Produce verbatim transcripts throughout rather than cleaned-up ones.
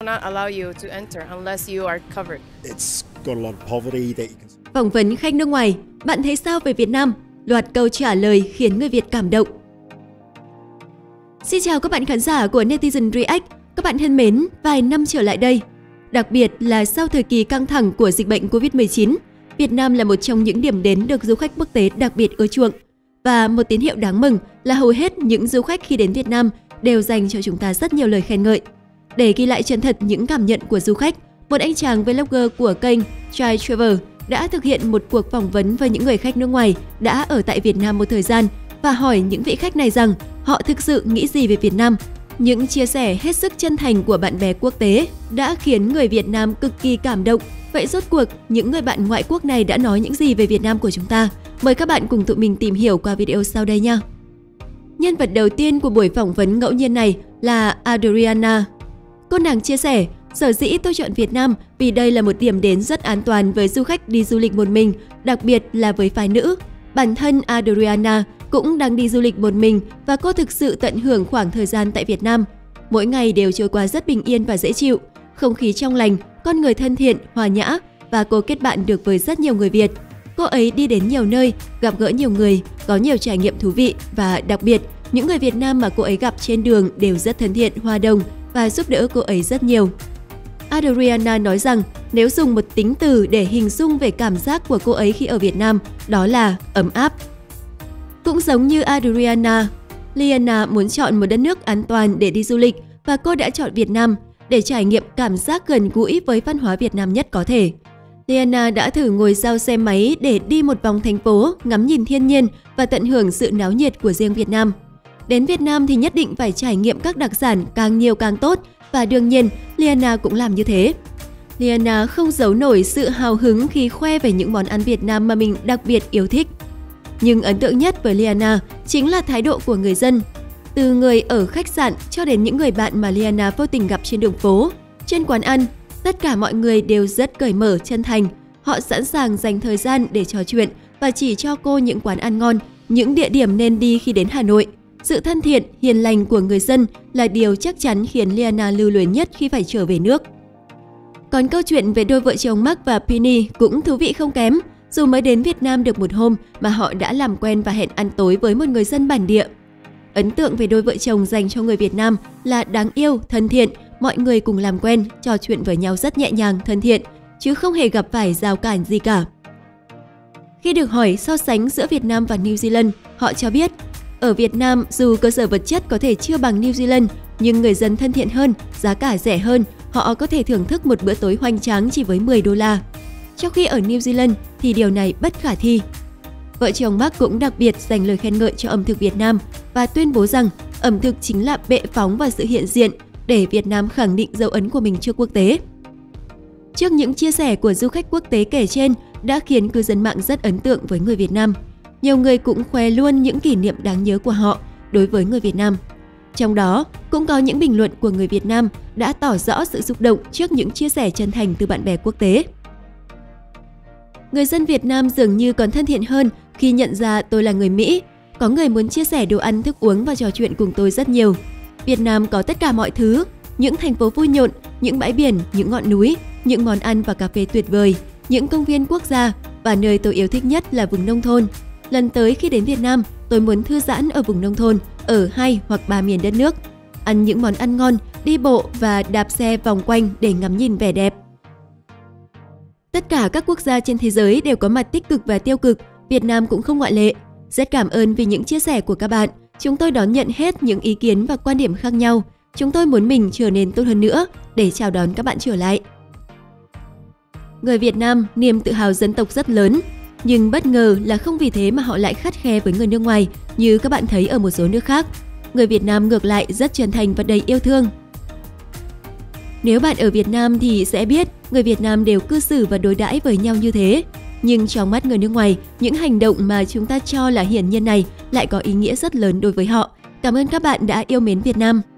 not allow you to enter unless you are covered. It's got a lot of poverty that you can... Phỏng vấn khách nước ngoài, bạn thấy sao về Việt Nam? Loạt câu trả lời khiến người Việt cảm động. Xin chào các bạn khán giả của Netizen React. Các bạn thân mến, vài năm trở lại đây, đặc biệt là sau thời kỳ căng thẳng của dịch bệnh Covid mười chín, Việt Nam là một trong những điểm đến được du khách quốc tế đặc biệt ưa chuộng. Và một tín hiệu đáng mừng là hầu hết những du khách khi đến Việt Nam đều dành cho chúng ta rất nhiều lời khen ngợi. Để ghi lại chân thật những cảm nhận của du khách, một anh chàng vlogger của kênh Chai Travel đã thực hiện một cuộc phỏng vấn với những người khách nước ngoài đã ở tại Việt Nam một thời gian và hỏi những vị khách này rằng họ thực sự nghĩ gì về Việt Nam. Những chia sẻ hết sức chân thành của bạn bè quốc tế đã khiến người Việt Nam cực kỳ cảm động. Vậy rốt cuộc, những người bạn ngoại quốc này đã nói những gì về Việt Nam của chúng ta? Mời các bạn cùng tụi mình tìm hiểu qua video sau đây nha! Nhân vật đầu tiên của buổi phỏng vấn ngẫu nhiên này là Adriana. Cô nàng chia sẻ, sở dĩ tôi chọn Việt Nam vì đây là một điểm đến rất an toàn với du khách đi du lịch một mình, đặc biệt là với phái nữ. Bản thân Adriana cũng đang đi du lịch một mình và cô thực sự tận hưởng khoảng thời gian tại Việt Nam. Mỗi ngày đều trôi qua rất bình yên và dễ chịu, không khí trong lành, con người thân thiện, hòa nhã và cô kết bạn được với rất nhiều người Việt. Cô ấy đi đến nhiều nơi, gặp gỡ nhiều người, có nhiều trải nghiệm thú vị và đặc biệt, những người Việt Nam mà cô ấy gặp trên đường đều rất thân thiện, hòa đồng và giúp đỡ cô ấy rất nhiều. Adriana nói rằng nếu dùng một tính từ để hình dung về cảm giác của cô ấy khi ở Việt Nam, đó là ấm áp. Cũng giống như Adriana, Liana muốn chọn một đất nước an toàn để đi du lịch và cô đã chọn Việt Nam để trải nghiệm cảm giác gần gũi với văn hóa Việt Nam nhất có thể. Liana đã thử ngồi sau xe máy để đi một vòng thành phố, ngắm nhìn thiên nhiên và tận hưởng sự náo nhiệt của riêng Việt Nam. Đến Việt Nam thì nhất định phải trải nghiệm các đặc sản càng nhiều càng tốt và đương nhiên Liana cũng làm như thế. Liana không giấu nổi sự hào hứng khi khoe về những món ăn Việt Nam mà mình đặc biệt yêu thích. Nhưng ấn tượng nhất với Liana chính là thái độ của người dân. Từ người ở khách sạn cho đến những người bạn mà Liana vô tình gặp trên đường phố, trên quán ăn, tất cả mọi người đều rất cởi mở, chân thành. Họ sẵn sàng dành thời gian để trò chuyện và chỉ cho cô những quán ăn ngon, những địa điểm nên đi khi đến Hà Nội. Sự thân thiện, hiền lành của người dân là điều chắc chắn khiến Liana lưu luyến nhất khi phải trở về nước. Còn câu chuyện về đôi vợ chồng Mark và Penny cũng thú vị không kém. Dù mới đến Việt Nam được một hôm mà họ đã làm quen và hẹn ăn tối với một người dân bản địa. Ấn tượng về đôi vợ chồng dành cho người Việt Nam là đáng yêu, thân thiện, mọi người cùng làm quen, trò chuyện với nhau rất nhẹ nhàng, thân thiện, chứ không hề gặp phải rào cản gì cả. Khi được hỏi so sánh giữa Việt Nam và New Zealand, họ cho biết, ở Việt Nam dù cơ sở vật chất có thể chưa bằng New Zealand, nhưng người dân thân thiện hơn, giá cả rẻ hơn, họ có thể thưởng thức một bữa tối hoành tráng chỉ với mười đô la. Trong khi ở New Zealand thì điều này bất khả thi. Vợ chồng Mark cũng đặc biệt dành lời khen ngợi cho ẩm thực Việt Nam và tuyên bố rằng ẩm thực chính là bệ phóng và sự hiện diện để Việt Nam khẳng định dấu ấn của mình trước quốc tế. Trước những chia sẻ của du khách quốc tế kể trên đã khiến cư dân mạng rất ấn tượng với người Việt Nam. Nhiều người cũng khoe luôn những kỷ niệm đáng nhớ của họ đối với người Việt Nam. Trong đó, cũng có những bình luận của người Việt Nam đã tỏ rõ sự xúc động trước những chia sẻ chân thành từ bạn bè quốc tế. Người dân Việt Nam dường như còn thân thiện hơn khi nhận ra tôi là người Mỹ. Có người muốn chia sẻ đồ ăn, thức uống và trò chuyện cùng tôi rất nhiều. Việt Nam có tất cả mọi thứ, những thành phố vui nhộn, những bãi biển, những ngọn núi, những món ăn và cà phê tuyệt vời, những công viên quốc gia và nơi tôi yêu thích nhất là vùng nông thôn. Lần tới khi đến Việt Nam, tôi muốn thư giãn ở vùng nông thôn, ở hai hoặc ba miền đất nước, ăn những món ăn ngon, đi bộ và đạp xe vòng quanh để ngắm nhìn vẻ đẹp. Tất cả các quốc gia trên thế giới đều có mặt tích cực và tiêu cực, Việt Nam cũng không ngoại lệ. Rất cảm ơn vì những chia sẻ của các bạn. Chúng tôi đón nhận hết những ý kiến và quan điểm khác nhau. Chúng tôi muốn mình trở nên tốt hơn nữa để chào đón các bạn trở lại. Người Việt Nam niềm tự hào dân tộc rất lớn, nhưng bất ngờ là không vì thế mà họ lại khắt khe với người nước ngoài như các bạn thấy ở một số nước khác. Người Việt Nam ngược lại rất chân thành và đầy yêu thương. Nếu bạn ở Việt Nam thì sẽ biết người Việt Nam đều cư xử và đối đãi với nhau như thế. Nhưng trong mắt người nước ngoài, những hành động mà chúng ta cho là hiển nhiên này lại có ý nghĩa rất lớn đối với họ. Cảm ơn các bạn đã yêu mến Việt Nam.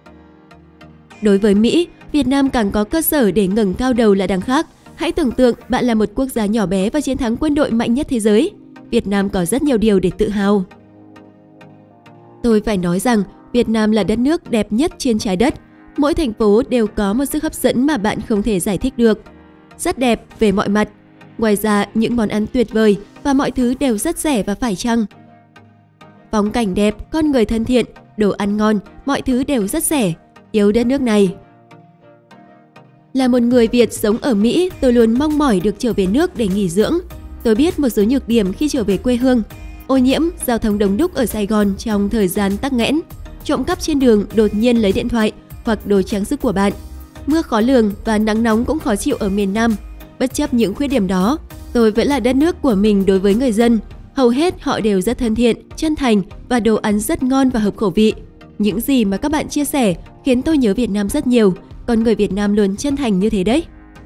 Đối với Mỹ, Việt Nam càng có cơ sở để ngẩng cao đầu là đằng khác. Hãy tưởng tượng bạn là một quốc gia nhỏ bé và chiến thắng quân đội mạnh nhất thế giới. Việt Nam có rất nhiều điều để tự hào. Tôi phải nói rằng Việt Nam là đất nước đẹp nhất trên trái đất. Mỗi thành phố đều có một sức hấp dẫn mà bạn không thể giải thích được. Rất đẹp về mọi mặt. Ngoài ra, những món ăn tuyệt vời và mọi thứ đều rất rẻ và phải chăng. Phong cảnh đẹp, con người thân thiện, đồ ăn ngon, mọi thứ đều rất rẻ. Yêu đất nước này. Là một người Việt sống ở Mỹ, tôi luôn mong mỏi được trở về nước để nghỉ dưỡng. Tôi biết một số nhược điểm khi trở về quê hương. Ô nhiễm, giao thông đông đúc ở Sài Gòn trong thời gian tắc nghẽn, trộm cắp trên đường đột nhiên lấy điện thoại hoặc đồ trang sức của bạn. Mưa khó lường và nắng nóng cũng khó chịu ở miền Nam. Bất chấp những khuyết điểm đó, tôi vẫn là đất nước của mình đối với người dân. Hầu hết họ đều rất thân thiện, chân thành và đồ ăn rất ngon và hợp khẩu vị. Những gì mà các bạn chia sẻ khiến tôi nhớ Việt Nam rất nhiều, con người Việt Nam luôn chân thành như thế đấy.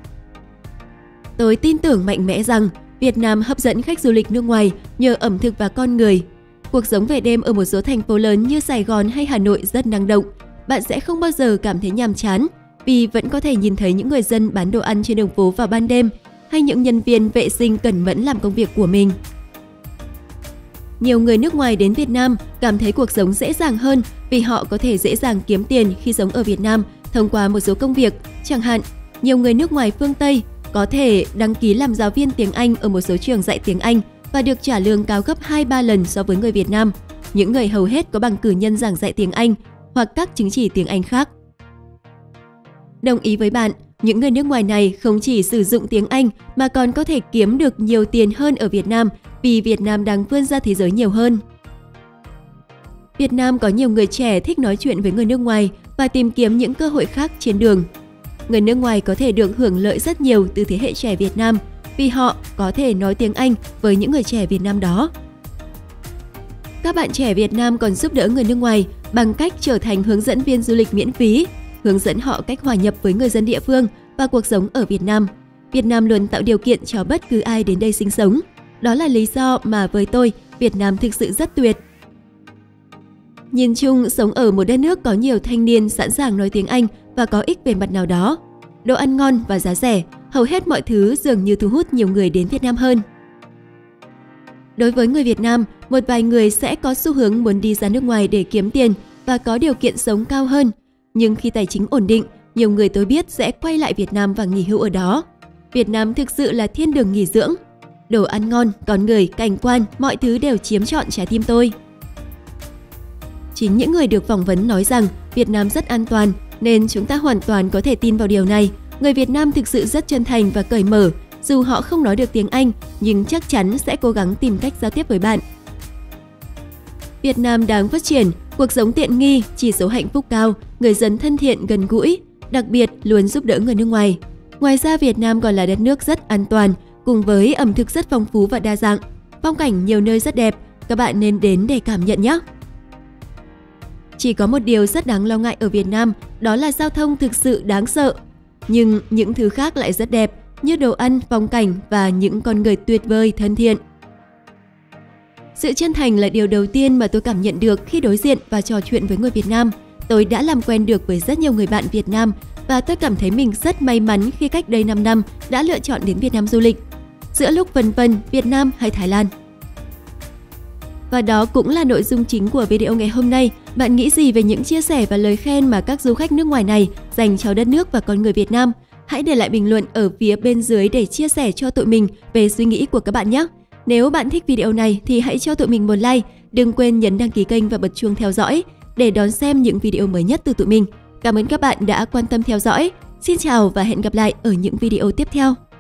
Tôi tin tưởng mạnh mẽ rằng Việt Nam hấp dẫn khách du lịch nước ngoài nhờ ẩm thực và con người. Cuộc sống về đêm ở một số thành phố lớn như Sài Gòn hay Hà Nội rất năng động. Bạn sẽ không bao giờ cảm thấy nhàm chán vì vẫn có thể nhìn thấy những người dân bán đồ ăn trên đường phố vào ban đêm hay những nhân viên vệ sinh cẩn mẫn làm công việc của mình. Nhiều người nước ngoài đến Việt Nam cảm thấy cuộc sống dễ dàng hơn vì họ có thể dễ dàng kiếm tiền khi sống ở Việt Nam thông qua một số công việc. Chẳng hạn, nhiều người nước ngoài phương Tây có thể đăng ký làm giáo viên tiếng Anh ở một số trường dạy tiếng Anh và được trả lương cao gấp hai ba lần so với người Việt Nam. Những người hầu hết có bằng cử nhân giảng dạy tiếng Anh hoặc các chứng chỉ tiếng Anh khác. Đồng ý với bạn, những người nước ngoài này không chỉ sử dụng tiếng Anh mà còn có thể kiếm được nhiều tiền hơn ở Việt Nam vì Việt Nam đang vươn ra thế giới nhiều hơn. Việt Nam có nhiều người trẻ thích nói chuyện với người nước ngoài và tìm kiếm những cơ hội khác trên đường. Người nước ngoài có thể được hưởng lợi rất nhiều từ thế hệ trẻ Việt Nam vì họ có thể nói tiếng Anh với những người trẻ Việt Nam đó. Các bạn trẻ Việt Nam còn giúp đỡ người nước ngoài bằng cách trở thành hướng dẫn viên du lịch miễn phí, hướng dẫn họ cách hòa nhập với người dân địa phương và cuộc sống ở Việt Nam. Việt Nam luôn tạo điều kiện cho bất cứ ai đến đây sinh sống. Đó là lý do mà với tôi, Việt Nam thực sự rất tuyệt. Nhìn chung, sống ở một đất nước có nhiều thanh niên sẵn sàng nói tiếng Anh và có ích về mặt nào đó. Đồ ăn ngon và giá rẻ, hầu hết mọi thứ dường như thu hút nhiều người đến Việt Nam hơn. Đối với người Việt Nam, một vài người sẽ có xu hướng muốn đi ra nước ngoài để kiếm tiền và có điều kiện sống cao hơn. Nhưng khi tài chính ổn định, nhiều người tôi biết sẽ quay lại Việt Nam và nghỉ hưu ở đó. Việt Nam thực sự là thiên đường nghỉ dưỡng. Đồ ăn ngon, con người, cảnh quan, mọi thứ đều chiếm trọn trái tim tôi. Chính những người được phỏng vấn nói rằng Việt Nam rất an toàn, nên chúng ta hoàn toàn có thể tin vào điều này. Người Việt Nam thực sự rất chân thành và cởi mở, dù họ không nói được tiếng Anh, nhưng chắc chắn sẽ cố gắng tìm cách giao tiếp với bạn. Việt Nam đang phát triển, cuộc sống tiện nghi, chỉ số hạnh phúc cao, người dân thân thiện gần gũi, đặc biệt luôn giúp đỡ người nước ngoài. Ngoài ra, Việt Nam còn là đất nước rất an toàn, cùng với ẩm thực rất phong phú và đa dạng. Phong cảnh nhiều nơi rất đẹp, các bạn nên đến để cảm nhận nhé! Chỉ có một điều rất đáng lo ngại ở Việt Nam, đó là giao thông thực sự đáng sợ. Nhưng những thứ khác lại rất đẹp, như đồ ăn, phong cảnh và những con người tuyệt vời, thân thiện. Sự chân thành là điều đầu tiên mà tôi cảm nhận được khi đối diện và trò chuyện với người Việt Nam. Tôi đã làm quen được với rất nhiều người bạn Việt Nam và tôi cảm thấy mình rất may mắn khi cách đây năm năm đã lựa chọn đến Việt Nam du lịch. Giữa lúc vân vân Việt Nam hay Thái Lan. Và đó cũng là nội dung chính của video ngày hôm nay. Bạn nghĩ gì về những chia sẻ và lời khen mà các du khách nước ngoài này dành cho đất nước và con người Việt Nam? Hãy để lại bình luận ở phía bên dưới để chia sẻ cho tụi mình về suy nghĩ của các bạn nhé! Nếu bạn thích video này thì hãy cho tụi mình một like, đừng quên nhấn đăng ký kênh và bật chuông theo dõi để đón xem những video mới nhất từ tụi mình. Cảm ơn các bạn đã quan tâm theo dõi. Xin chào và hẹn gặp lại ở những video tiếp theo.